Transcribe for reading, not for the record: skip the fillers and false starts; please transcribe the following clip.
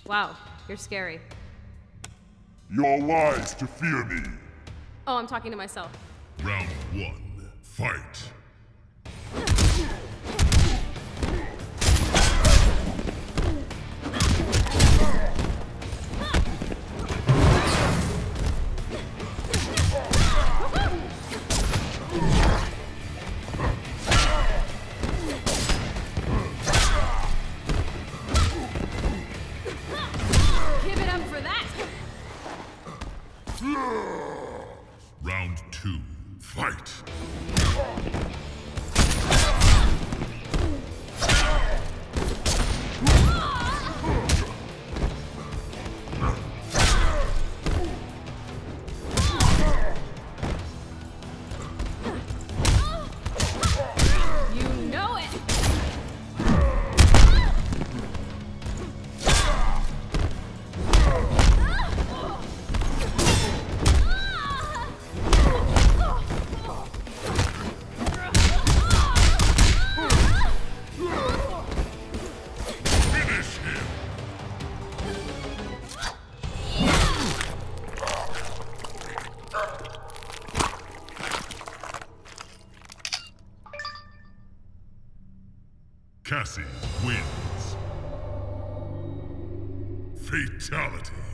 Wow, you're scary. You're wise to fear me. Oh, I'm talking to myself. Round 1, fight. Give it up for that! Round 2, fight. You know it! Finish him. Cassie wins. Fatality.